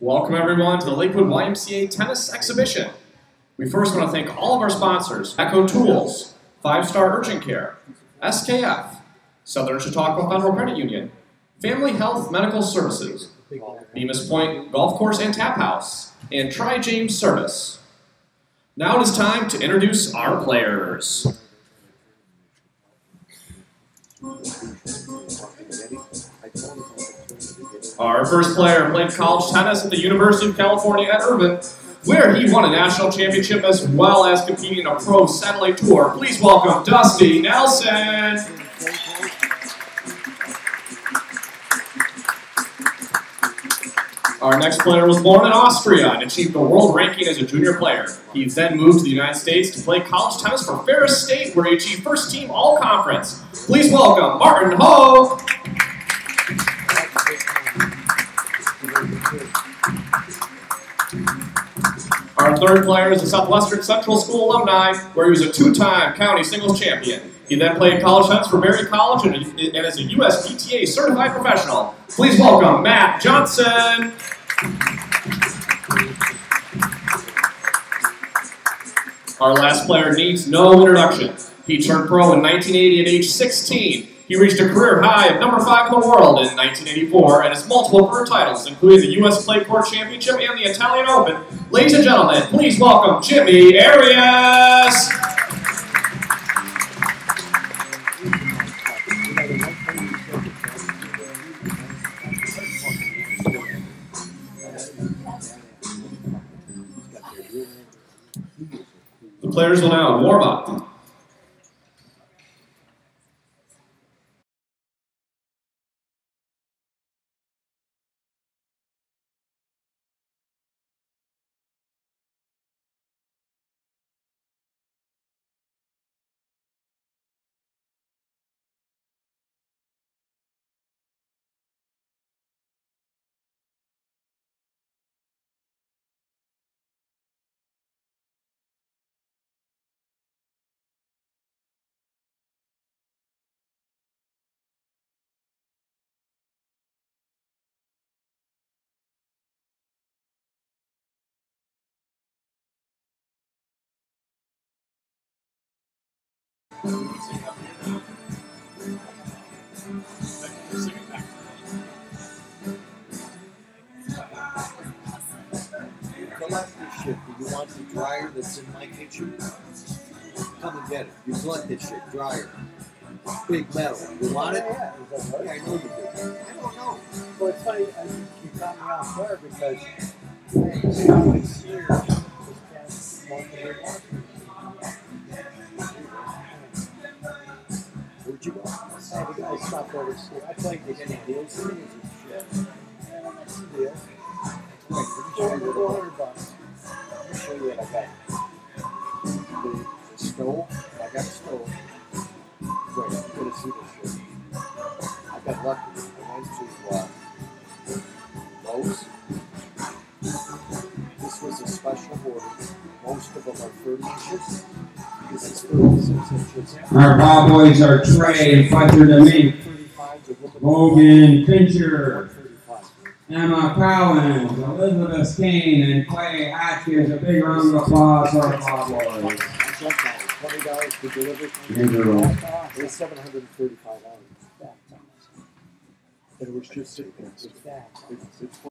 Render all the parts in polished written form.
Welcome everyone to the Lakewood YMCA tennis exhibition. We first want to thank all of our sponsors: Echo Tools, 5-Star Urgent Care, SKF, Southern Chautauqua Federal Credit Union, Family Health Medical Services, Bemis Point Golf Course and Tap House, and Tri James Service. Now it is time to introduce our players. Our first player played college tennis at the University of California at Irvine, where he won a national championship as well as competing in a pro satellite tour. Please welcome Dusty Nelson. Our next player was born in Austria and achieved a world ranking as a junior player. He then moved to the United States to play college tennis for Ferris State, where he achieved first team all-conference. Please welcome Martin Hoch. Our third player is a Southwestern Central School alumni, where he was a 2-time county singles champion. He then played college tennis for Berry College and is a USPTA certified professional. Please welcome Matt Johnson. Our last player needs no introduction. He turned pro in 1980 at age 16. He reached a career high of number 5 in the world in 1984 and has multiple career titles, including the U.S. Clay Court Championship and the Italian Open. Ladies and gentlemen, please welcome Jimmy Arias. The players will now warm up. Collect this shit. Do you want the dryer that's in my kitchen? Come and get it. You collect this shit. Dryer. Big metal. You want it? Yeah, Yeah, I know you do. I don't know. well, it's funny, I think you caught me off guard because I always hear this past month of Where'd you go? I stopped over to school. I played this Any deals? shit. What's the deal? Right, let me show you what I got. $400. Let me show you what I got. The stove. I got a stove. Wait, you gotta see this shit. I got lucky. I went to Lowe's. This was a special order. Most of them are 30 inches. This is 36 inches. Our ball boys are Trey, Fletcher Domingue, Logan Fincher, Emma Collins, Elizabeth Kane, and Clay Atkins. A big round of applause for our ball boys. $20 to deliver. It was $735. It was just sitting there. It's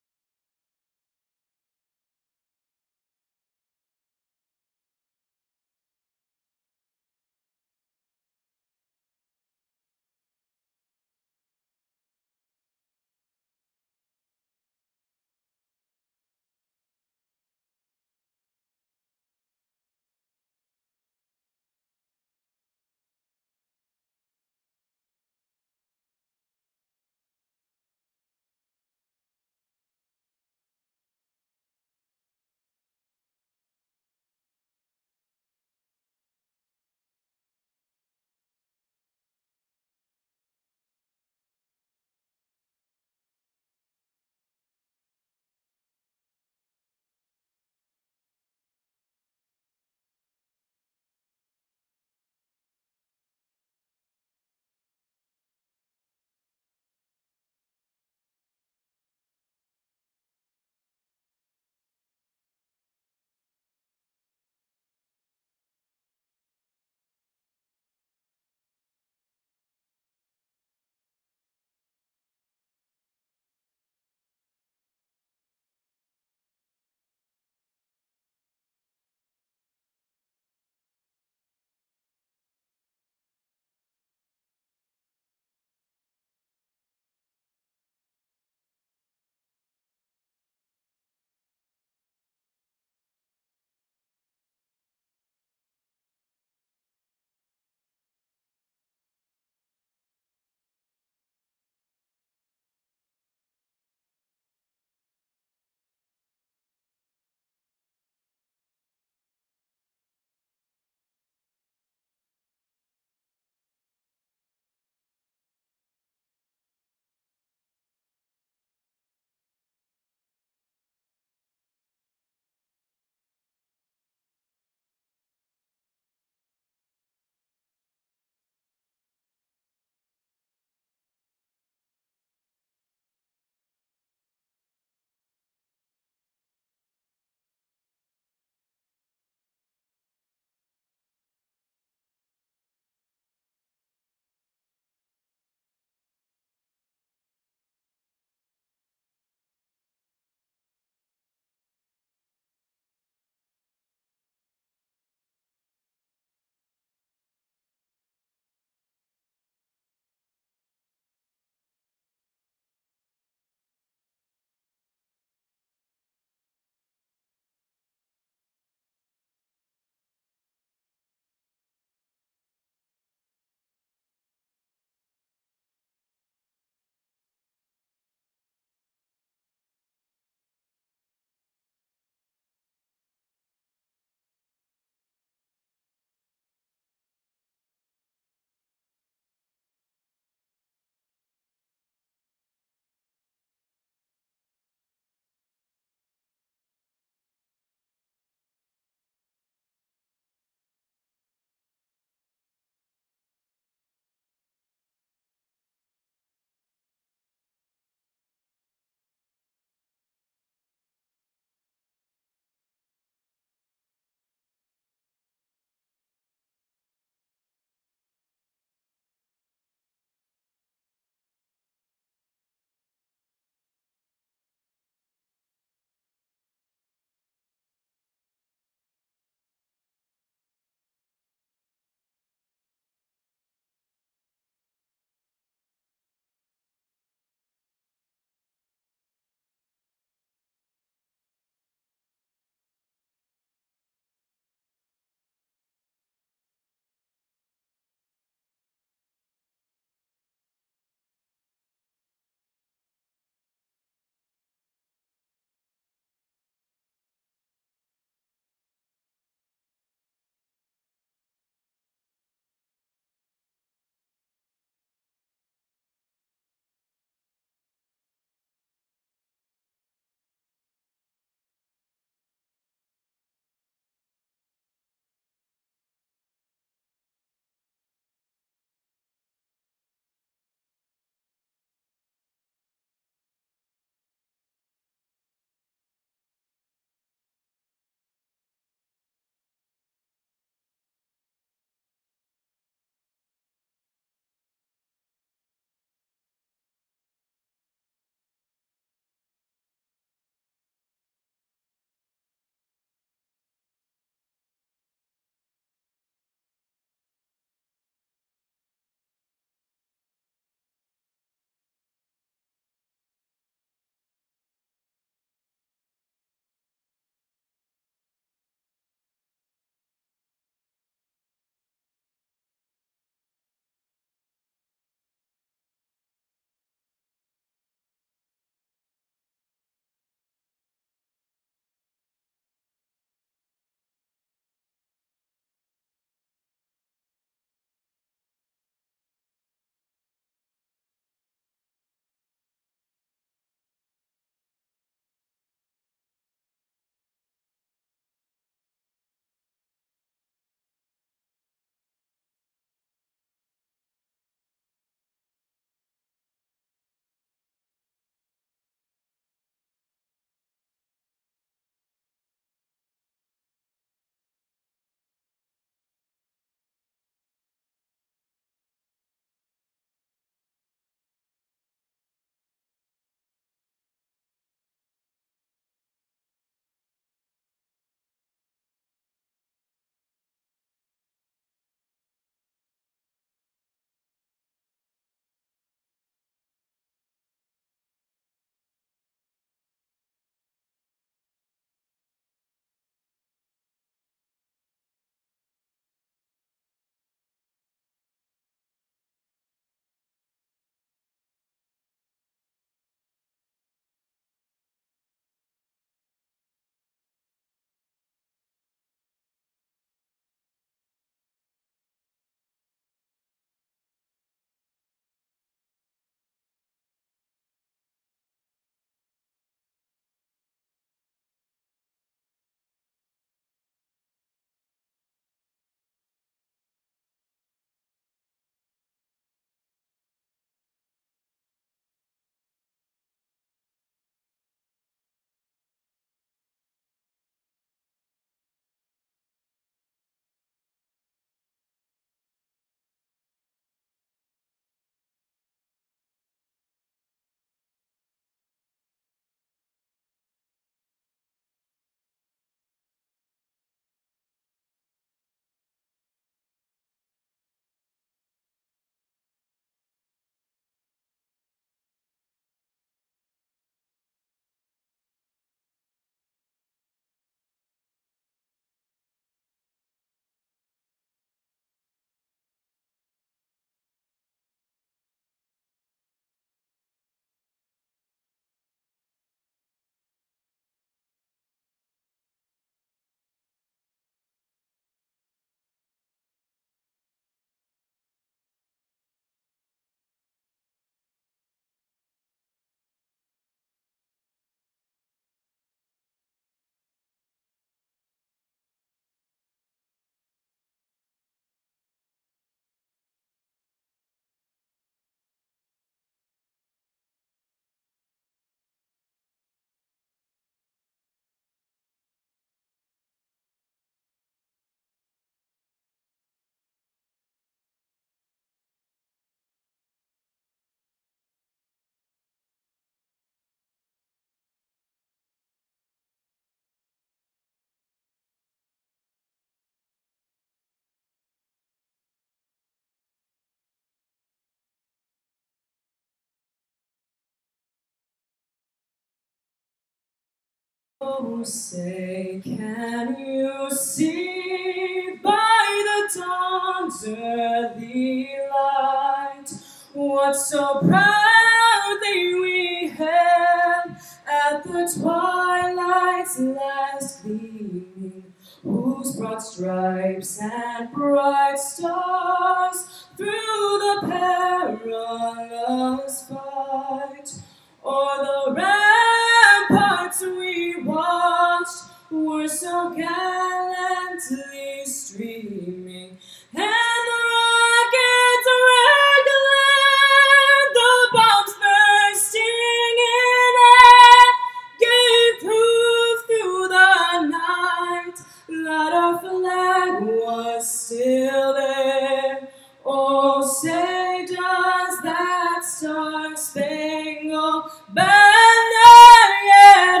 Oh, say, can you see by the dawn's early light what so proudly we hailed at the twilight's last gleaming, whose broad stripes and bright stars through the perilous fight o'er the ramparts we watched were so gallantly streaming, and the rockets rattling, the bombs bursting in air, gave proof through the night that our flag was still there. Oh, say does that star-spangled banner yet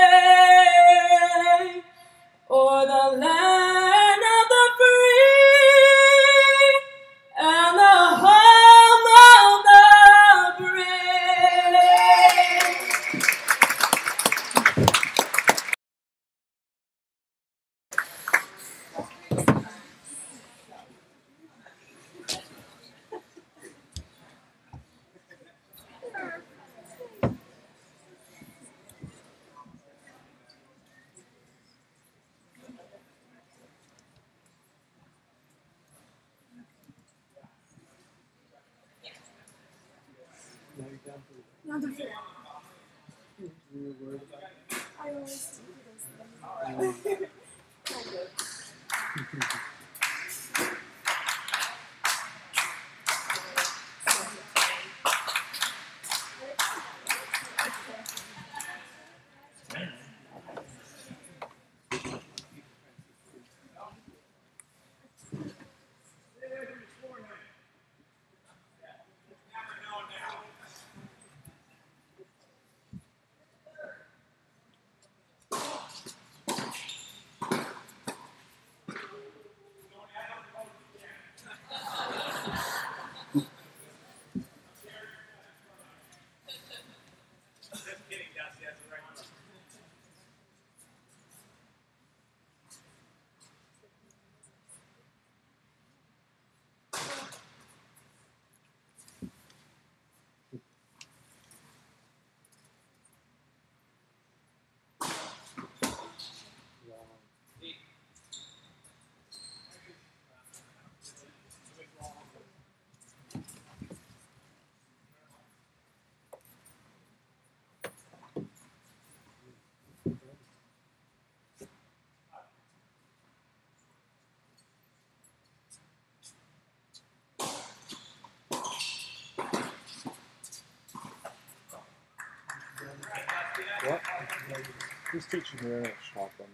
wave o'er the land of the free and the home of the brave? Now you're down to you were worried about it. I always do those things. Kind of. What? Who's teaching you in a shop? I mean,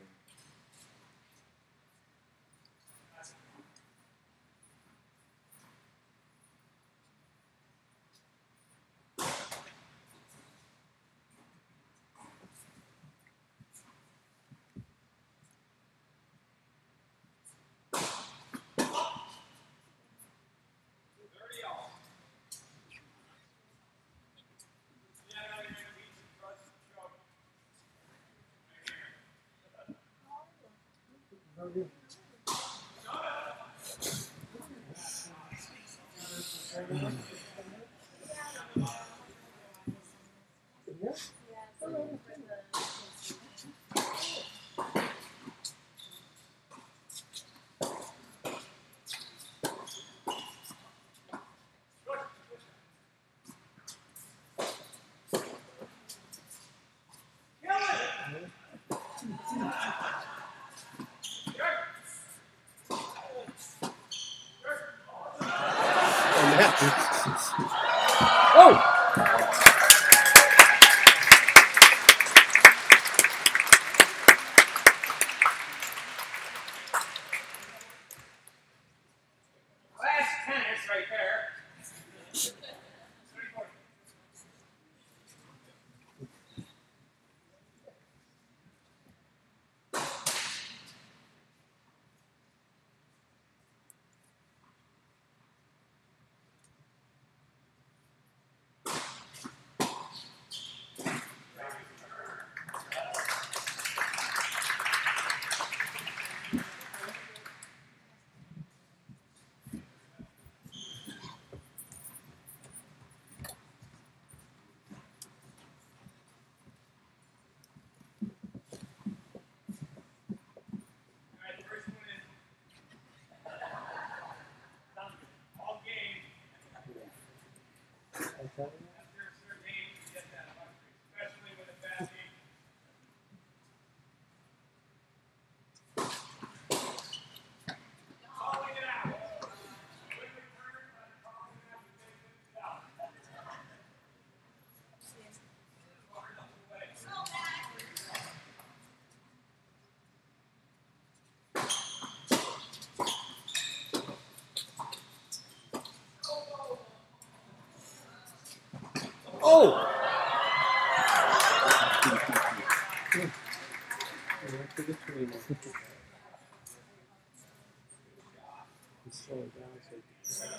oh! Last tennis right there. Oh! Went to the trainer. He's slowing down so he can.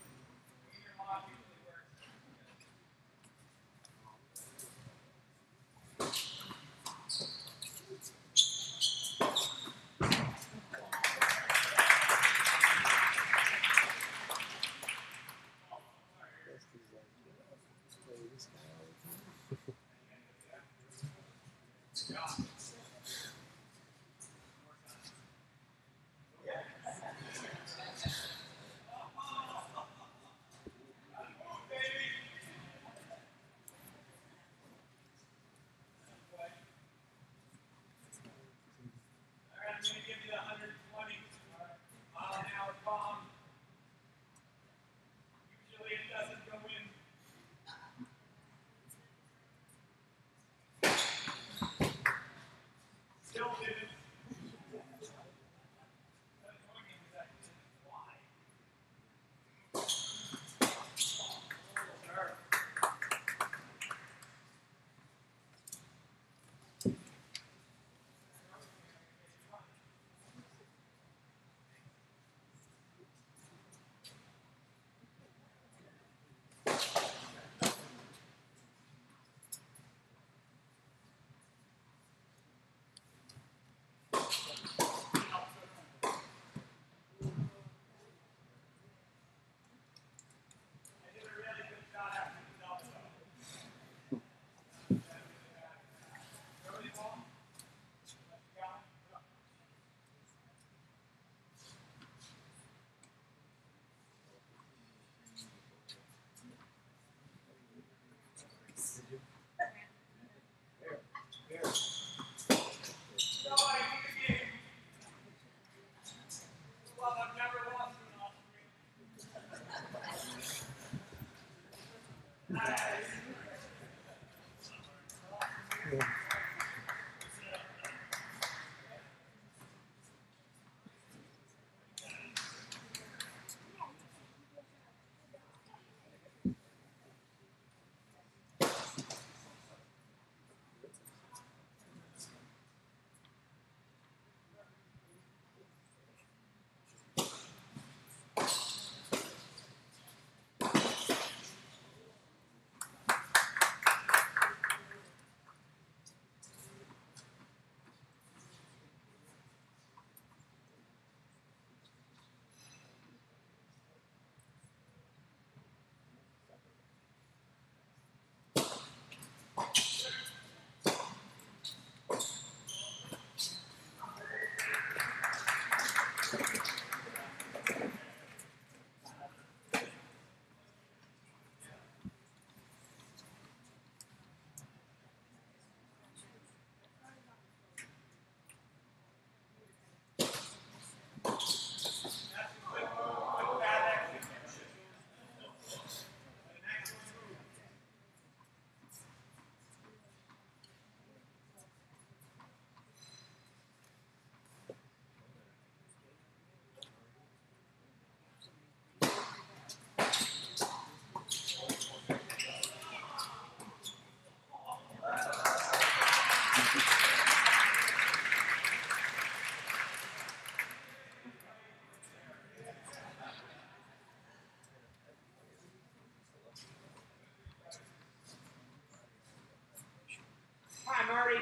Hi, Marty.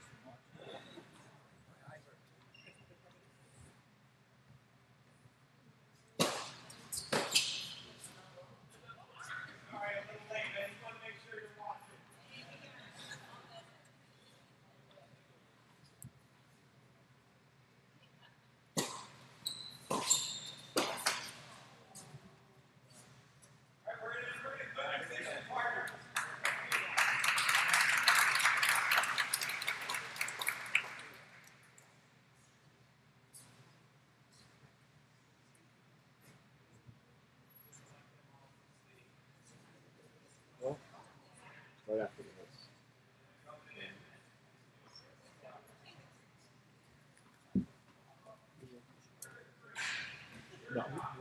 Right after this. No.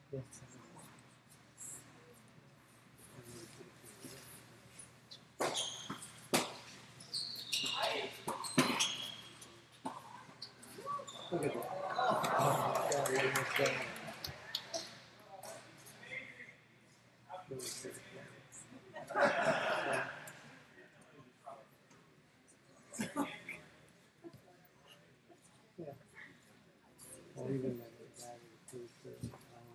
Look at that. Oh, God, what almost done. Yeah. Or even like the guy with the food,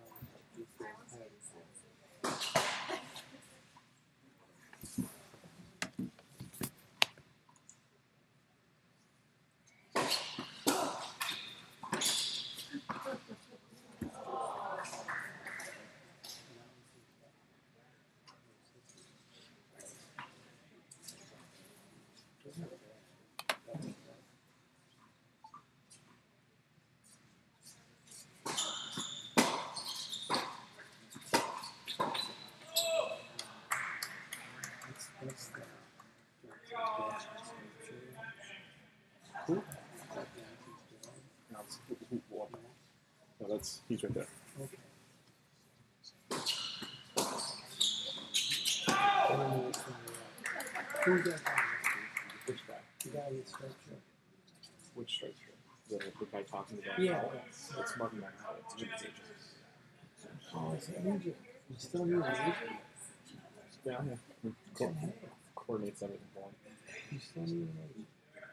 No, that's he's right there. okay. Who's that guy? Which guy? The guy with striped shirt. Which striped shirt? The guy talking about Yeah. It's Martin Man. It's Jimmy Page. Oh, it's an agent. You still need an agent? Yeah. Coordinates everything for him. You still need an agent.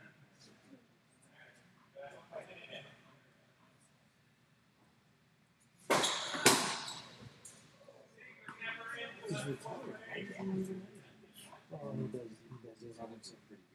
He's retired. Why does he need an agent? Oh, he does. He does.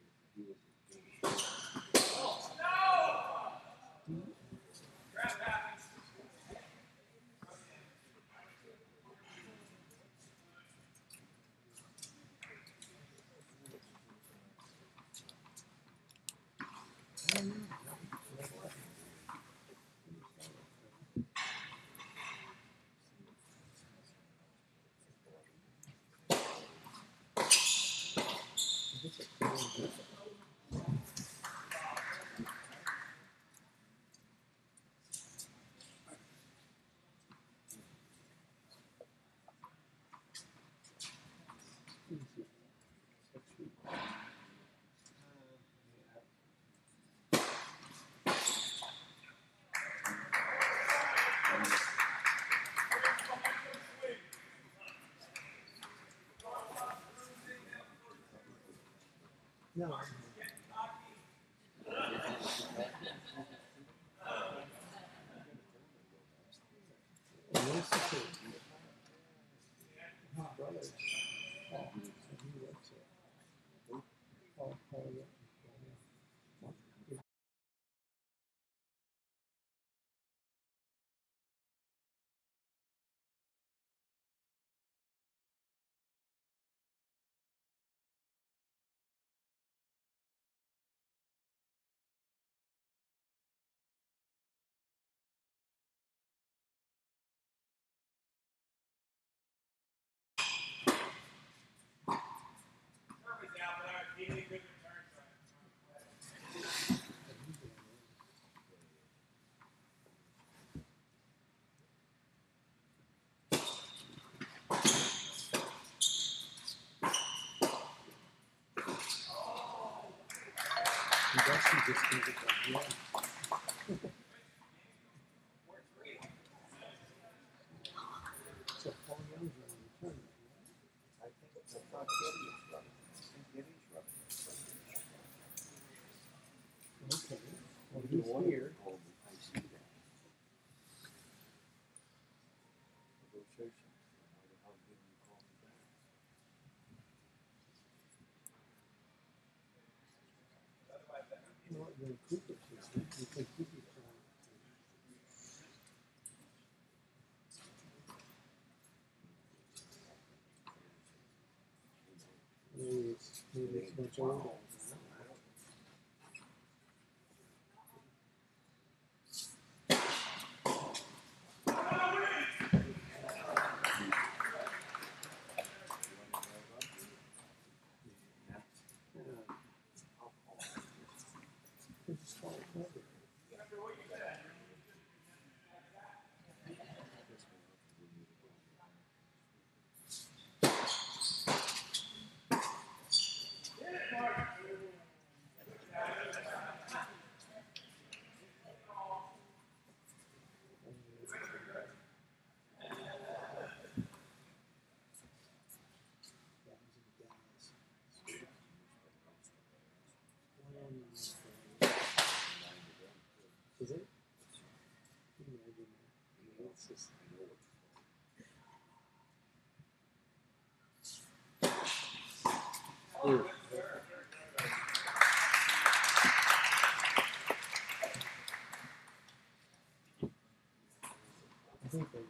No. Brothers. Oh, he works here. Oh, yeah. He actually just did it like, yeah. So Paul Young's running the tournament, right? I think it's a front Gideon's running. Gideon's running. Okay. Well, he's here. I see that. Negotiation. How did you call me back? You know what, when Cooper says that, you think Cooper's trying. Maybe it's much older. Just fall over. It's just, I think they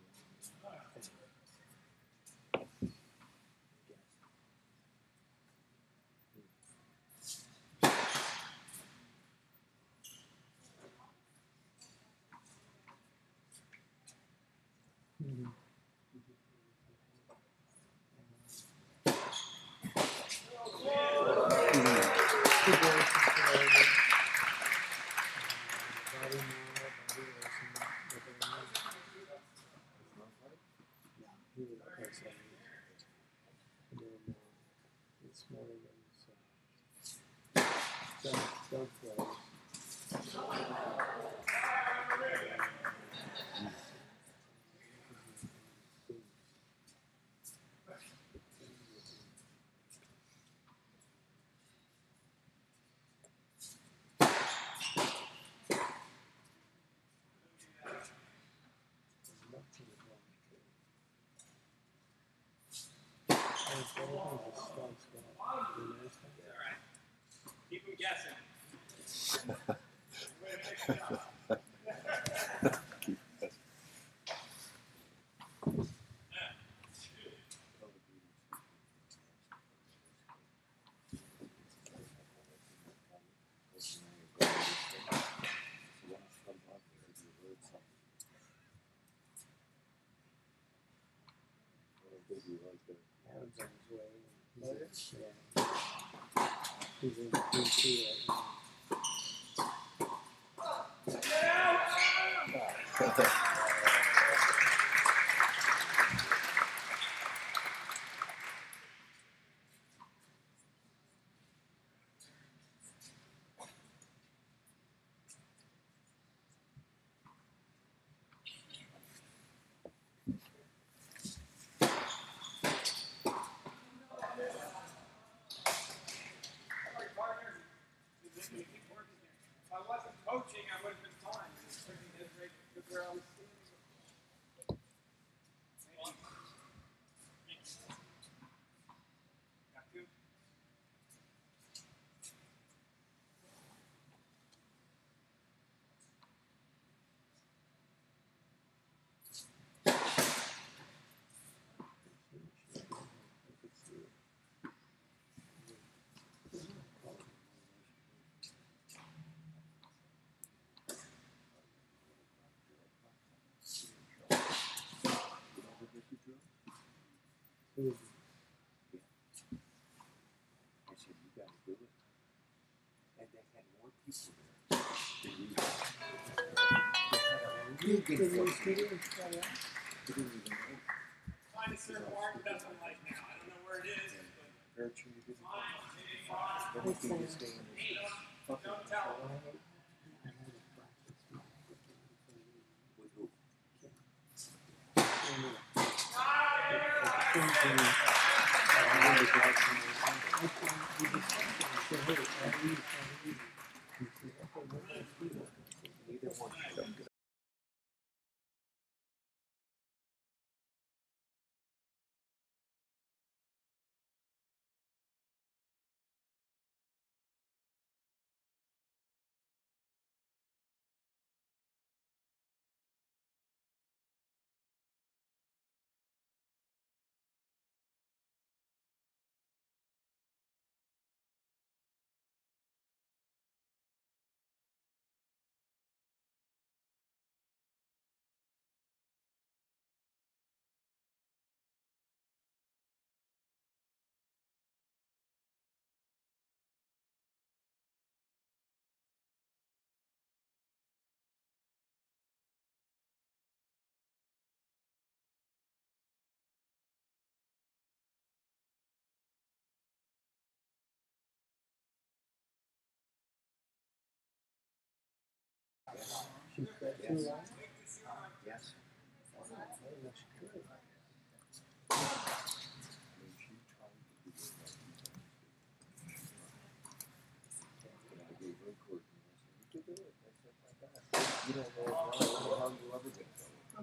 this morning don't play. Keep them guessing. Adam's on his way. He's in DC right now. If I wasn't coaching, I would have been fine. Where I was got to. Who is I said, you gotta do it. And they had more people there than you. They had a really good football. They didn't even know. Find a certain market that's one like now. I don't know where it is, but Very true, they didn't know. fine. Then they could stay in this fucking Don't tell them. with who? Neither one. she fed too long? Yes. That looks good. I mean, she tried to do it like and I gave her a court and I said, you can do it. I said, my God. You don't know how you'll ever get going.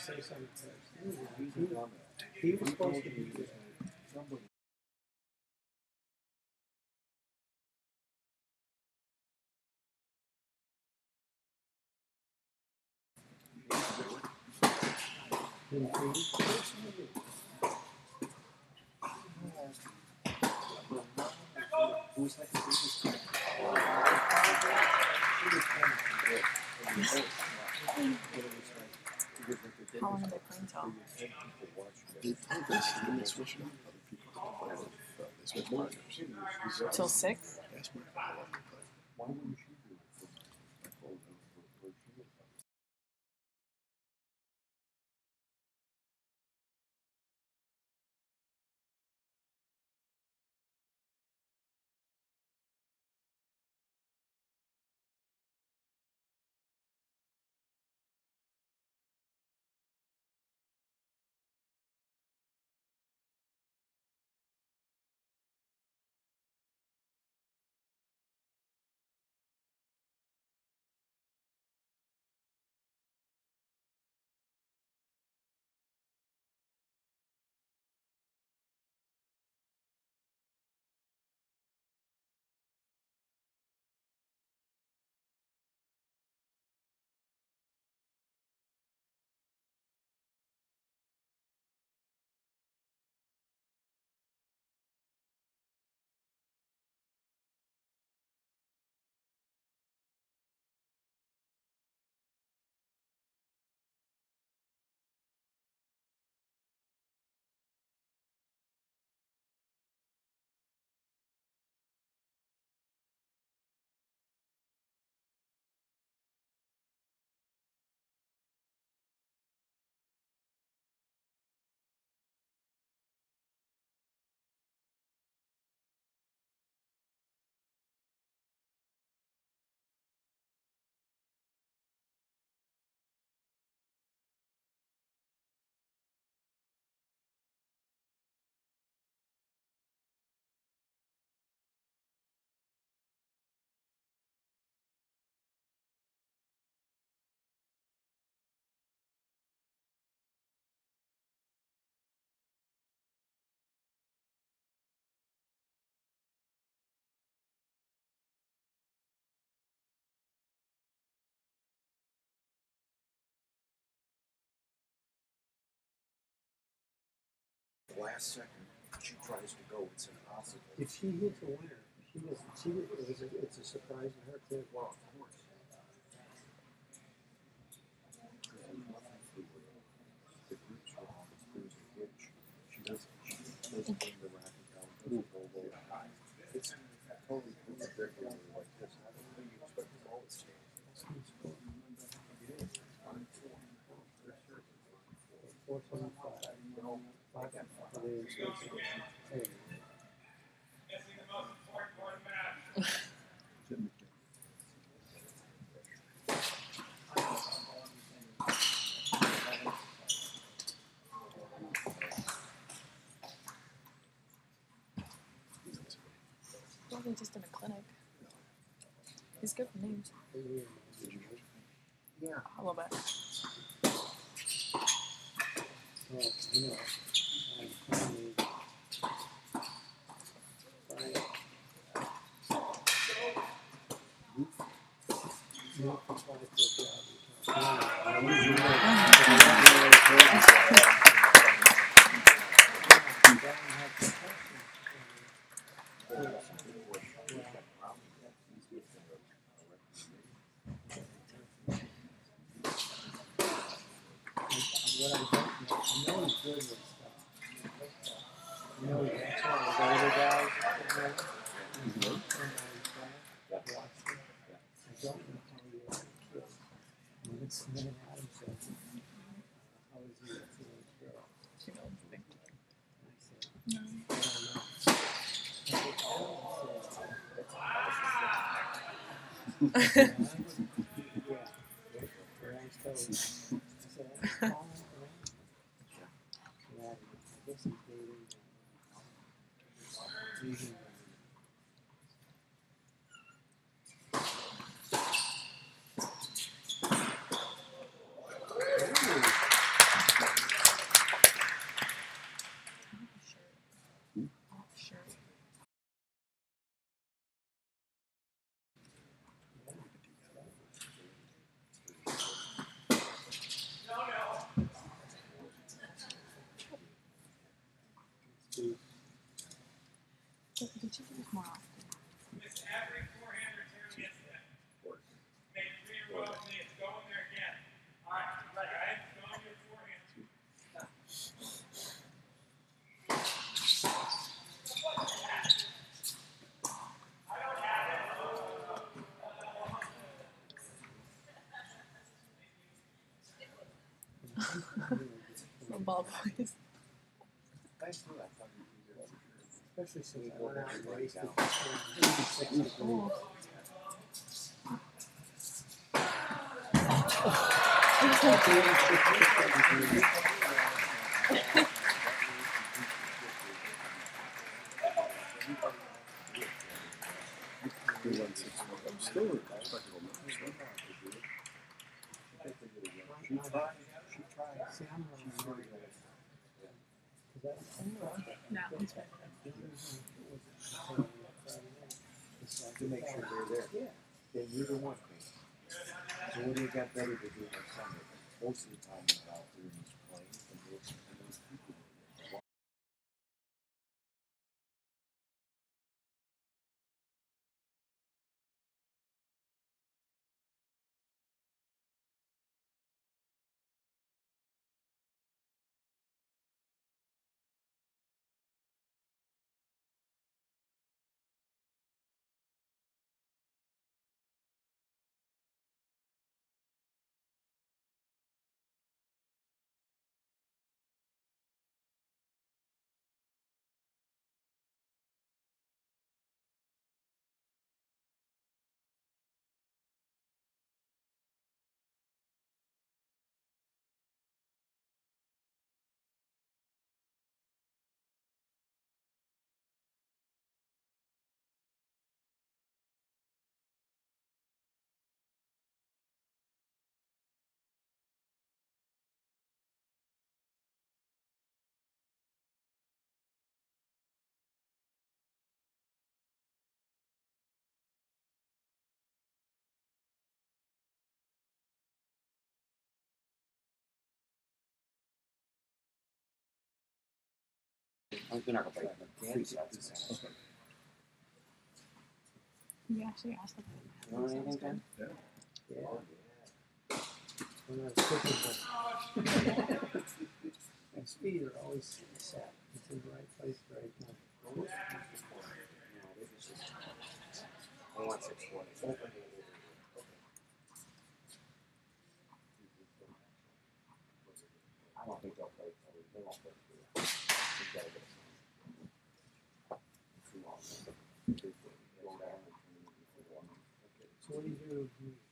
say something first. He was supposed to be there. How long are they playing till? They play this and then they switch it up. Other people can play with they switch partners. Till 6? That's where I love to play. Why wouldn't you do it? Last second, she tries to go. It's impossible. If she hits a winner, it's a surprise to her too. Well, of course. The group's wrong. It's cruising pitch. She doesn't bring the racket down. It's totally irregular like this. I don't think you expect the ball to stay. It is. 425. Probably just in a clinic. He's good for names. Yeah. A little bit. Well, you know, No ball boys. Especially since I went out and raced it. Oh. We won 6-1. Still a respectable number. She tried. See, I'm really No, he's right. to make sure they're there. Yeah. Then you're the one thing. So what do you got better to do on Sunday? Most of the time you're out there and he's playing and those people. They're not gonna play. You actually asked them. You know anything, Ben? Yeah. When I was cooking, my speed are always set. It's in the right place, at the right time. I want 6-1. I don't think they'll play. They won't play. So what do you do?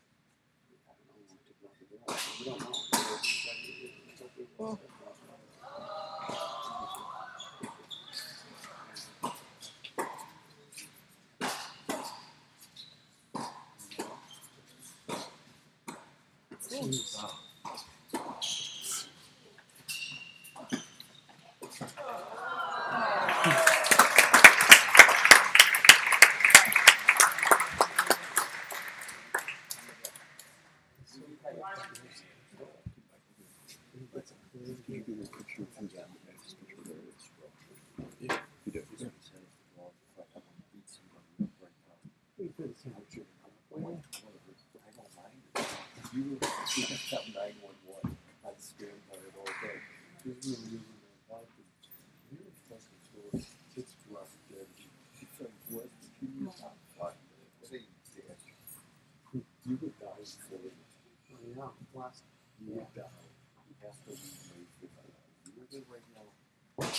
We don't know. Well, Can you give me a picture of who's on the next picture of Arias? Yeah, he did. Yeah. We could see what you're doing. You were just up 911 on the screen on it all day. Because we were using the life and we were fucking told it's rough dead. She said, what? She was not fine. Say, you would die for it. Oh, yeah, last. You would die. You have to leave me for that. You were there right now. It's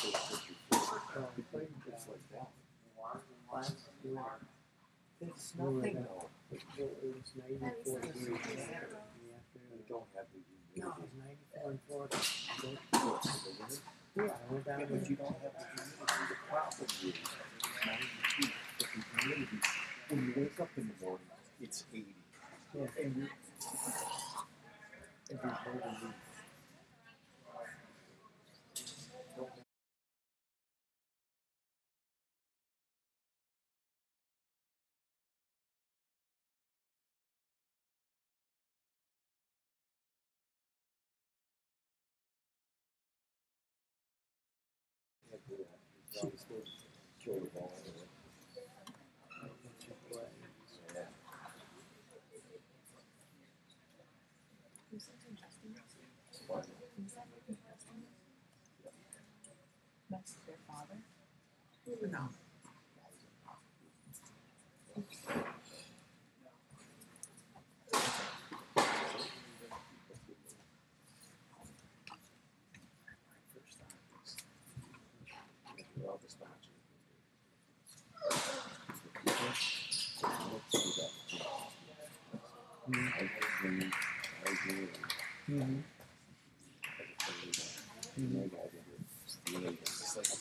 like that. Last year. It's nothing though. It was 94 degrees in the afternoon. You don't have to do No, it was 94 in Florida. it. Yeah, I went down Yeah, there. but you don't have the humidity. The problem is 92, but the humidity, when you wake up in the morning, it's 80. Yeah. And there's no relief. Kill the ball anyway. who's that Justin? What? Who's that Justin? That's their father? No. Mm-hmm. Mm-hmm.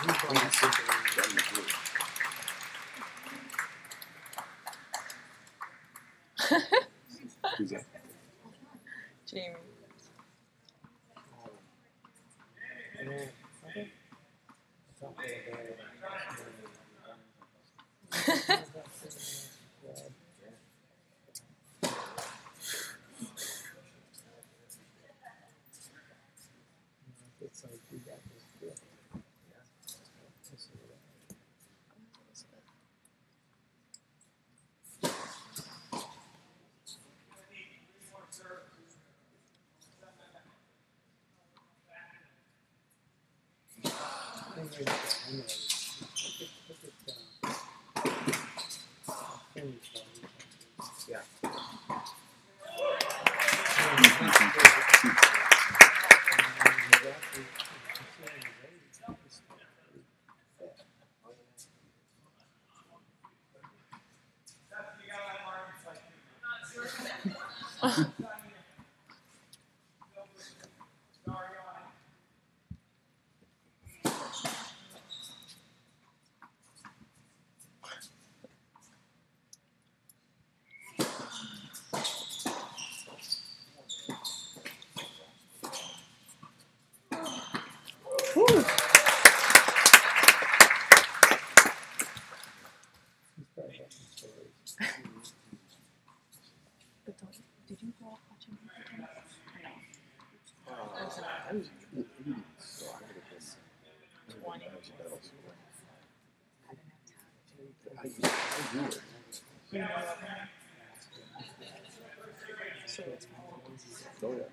Who's that? Jamie. It's like we got this good. Yeah. Did you grow up watching tennis? I was 80, so I would have been 20. I do it. So it's Oh, yeah.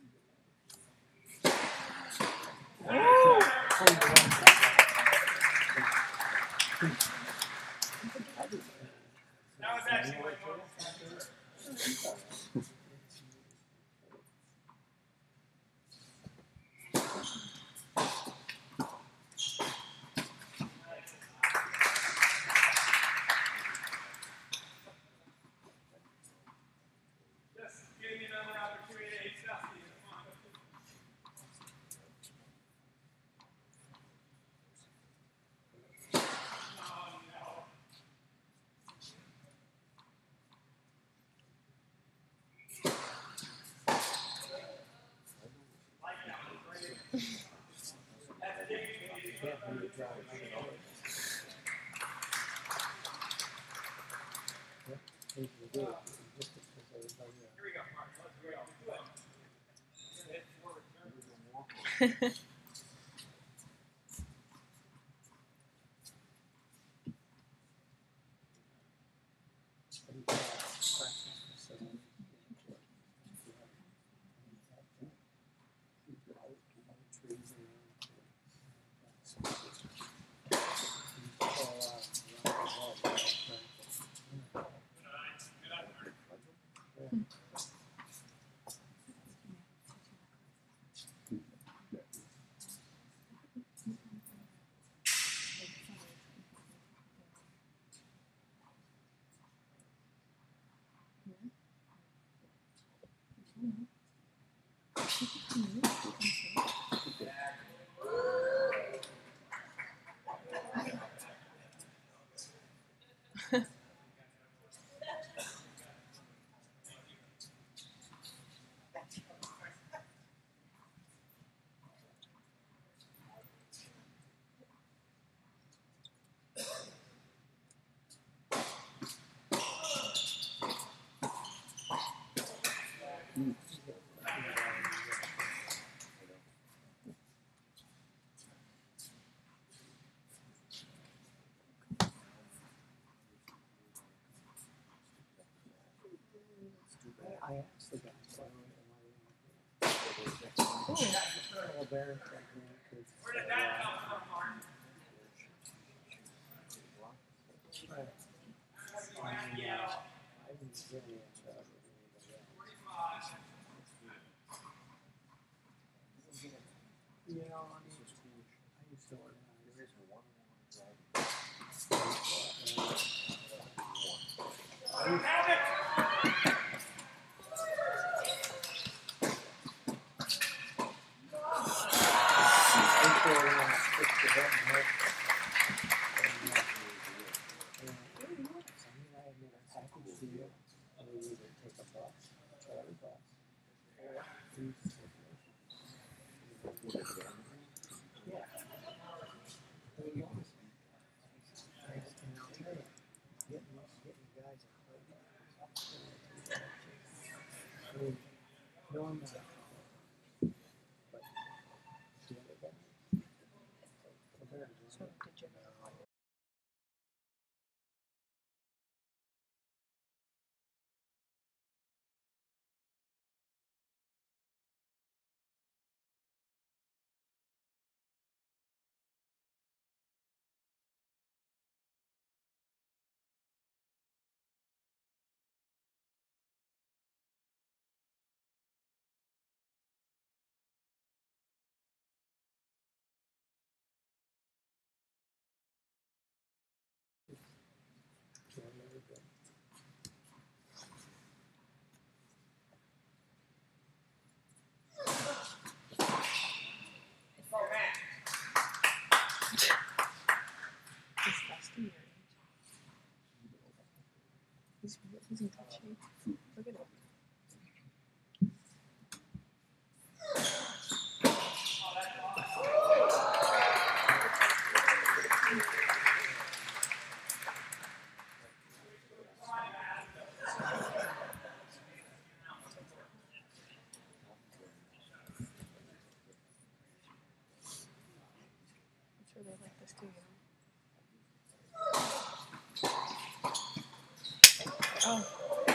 I asked the guy. You know, I used to organize. So did you He's dusty or he's in good shape. Look at him. I'm sure they like this too, you know. Oh.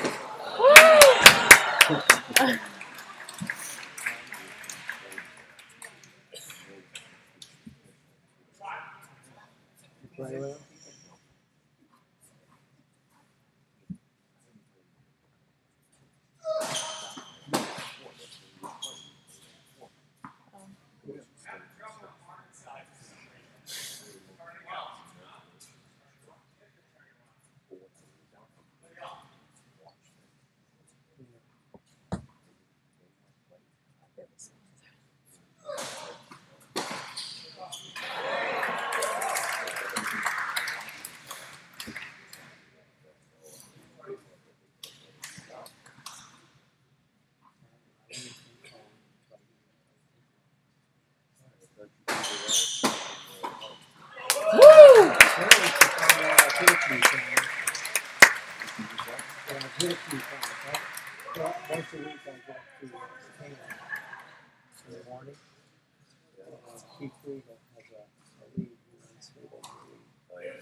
Once a week I go to Canaan in the morning. Keith Friedel has a league, he runs Friedel league.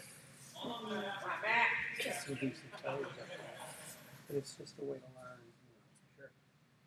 Just to do some toes up there. But it's just a way to learn, you know. Sure.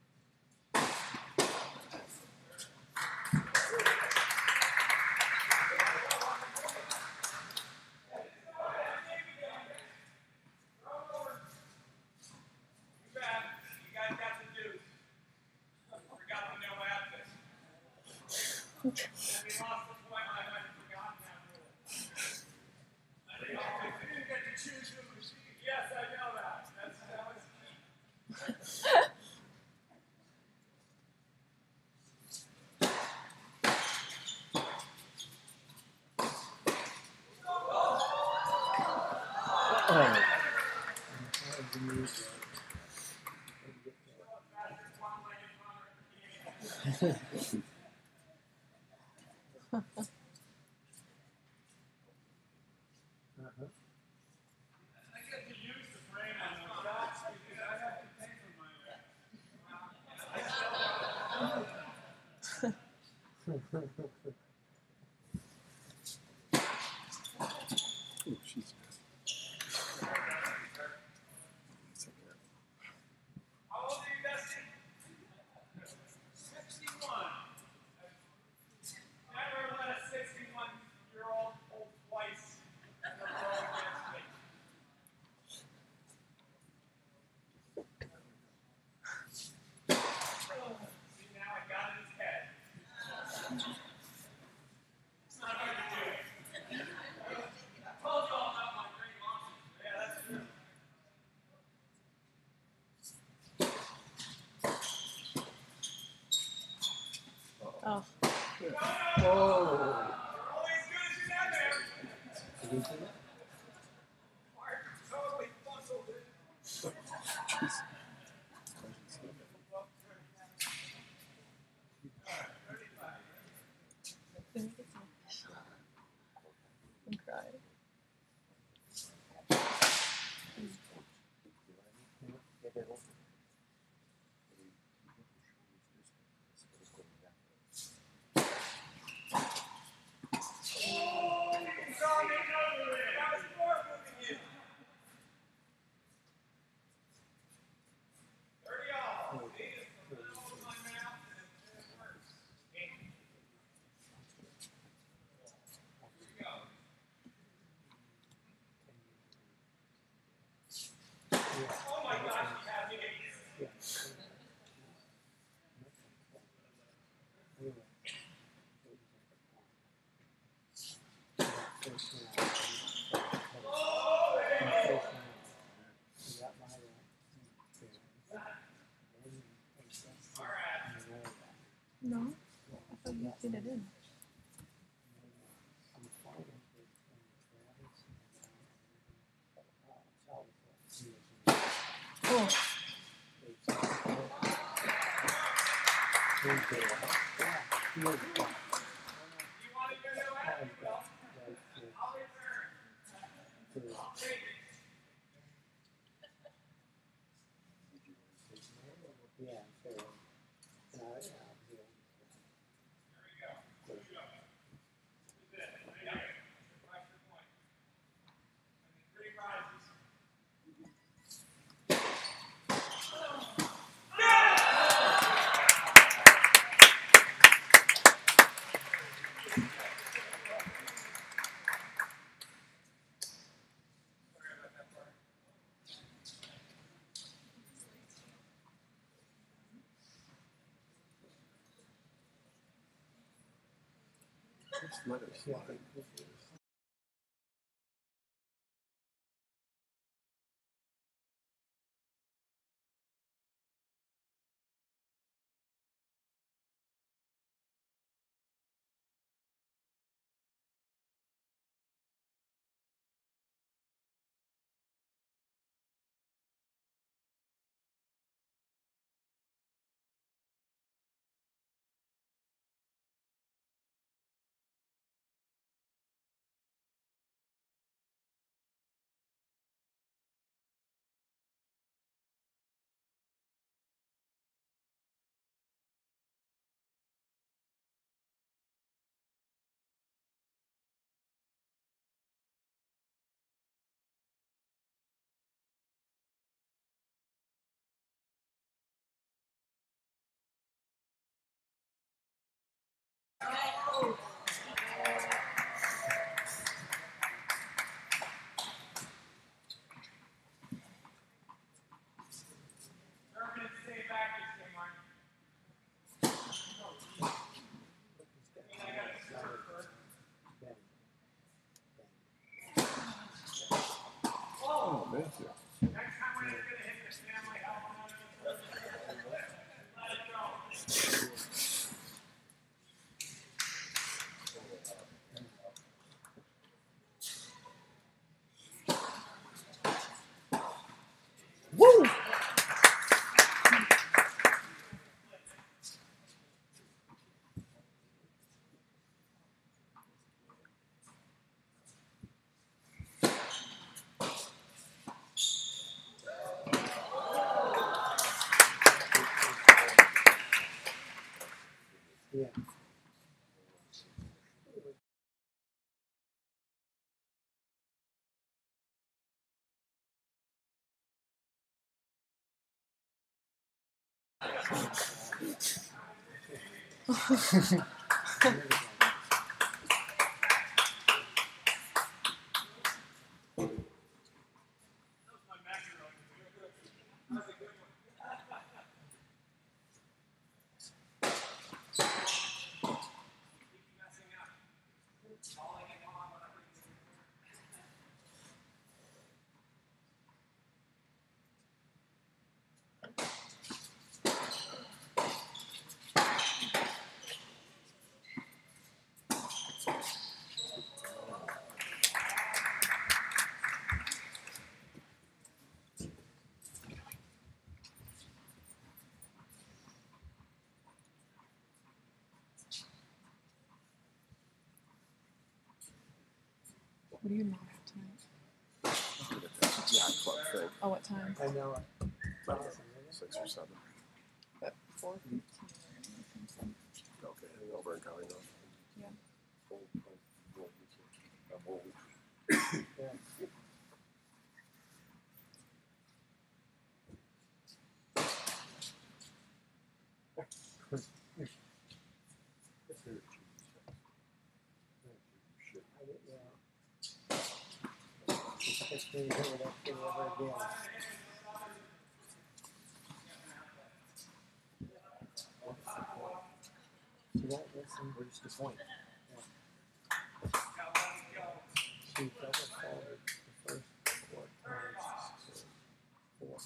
Oh, jeez. How old are you, Dusty? 61. Never let a 61-year-old hold twice in a row against me. See, now I got in his head. It's not hard to do. I told you all about my great launches. Yeah, that's true. Oh. Whoa. Always good I'm crying. No, I thought you did it in. Oh. Just let it slide. Oh, Matthew. Woo! What do you not have tonight? Yeah, club thing. Oh, what time? I know it. About 6 or 7. But 4:15. Okay, over in County though. Yeah. Yeah. Where's the point? She double faulted the first 4 times. So 4.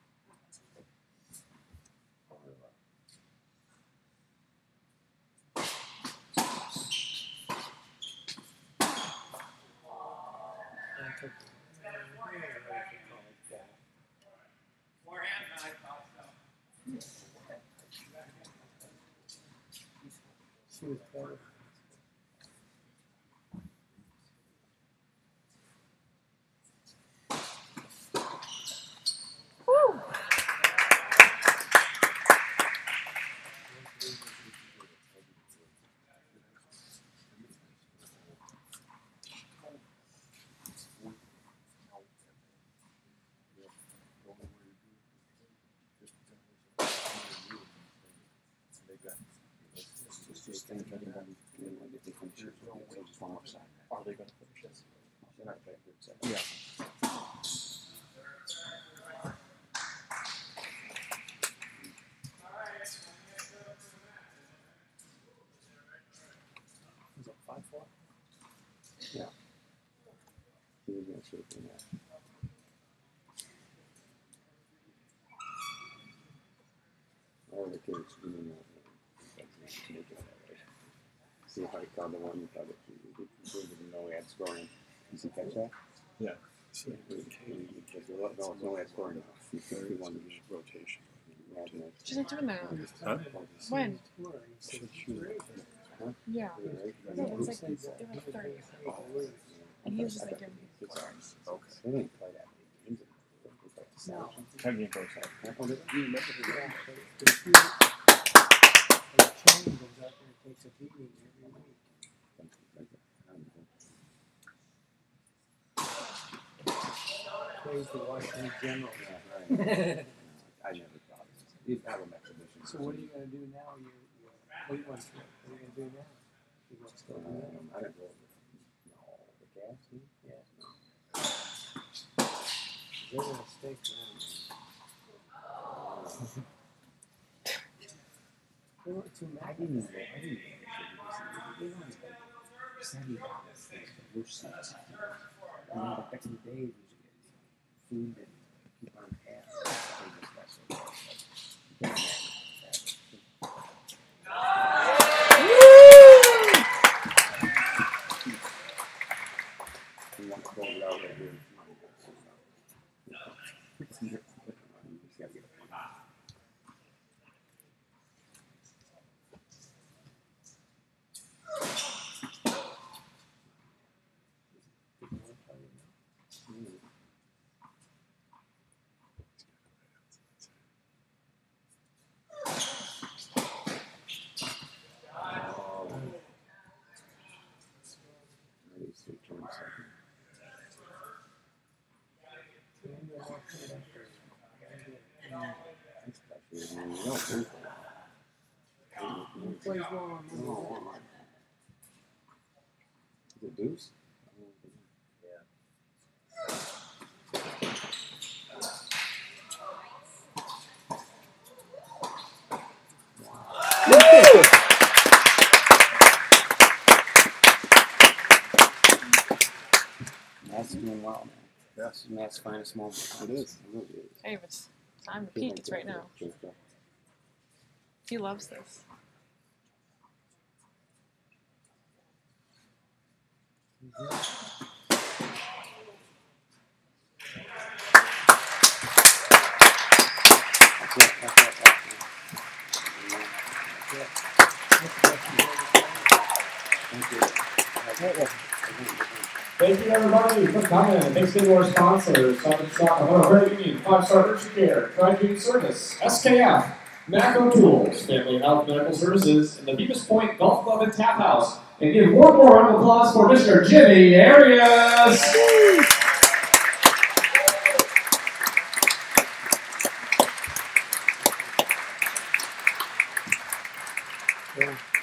She was better. Woo! Are they going to finish this? They're not paying for it. Yeah. Was it 5-4? Yeah. He was going to shoot in that. All the kids, you know, to make it that way. See how he called the one you thought he didn't know he had scoring. Did you catch that? Yeah. No, no had scoring. He won the rotation. She's not doing that. Huh? When? Huh? Yeah. Right? No, it was like 30. And he was just like giving me scores. Okay. They didn't play that many games. No. Ten game goes out. Yeah, but if you, and Ken goes out there and takes a beating every week. Plays the Washington General. I never thought of it. He's having exhibition. So what are you going to do now? What are you going to do now? You going to still do that? I don't know. No, the Cavs? Yeah. They're going to stay around. They weren't too mad. I didn't know. They only spent $70 for the worst seats. And then back in the day, it was food and keep on tabs. You want to go it out right here. You just gotta get a point. Plays well on The deuce? Matt's doing well, man. Yes. Matt's finest moment. It is. It really is. Hey, if it's time to peak, it's right now. He loves this. Thank you everybody for coming. Thanks to our sponsors, Southern Stock, Ohio Credit Union, 5-Star Urgent Care, Tri-June Service, SKF, Macro Tools, Family Health Medical Services, and the Beavis Point Golf Club and Tap House. And give one more round of applause for Mr. Jimmy Arias. Yeah.